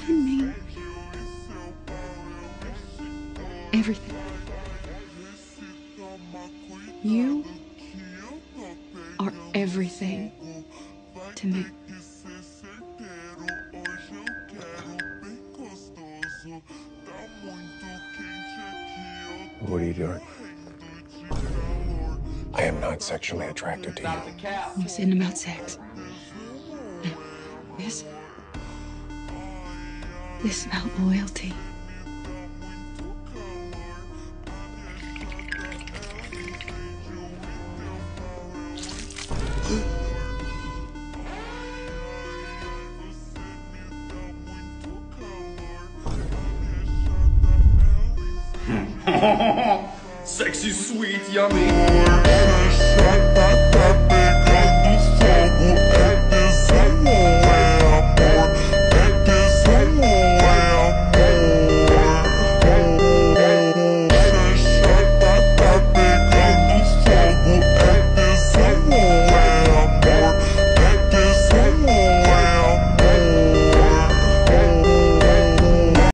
in me. Everything. You are everything to me. What are you doing? I am not sexually attracted to you. I'm saying about sex. No. This is about loyalty. Sexy, sweet, yummy.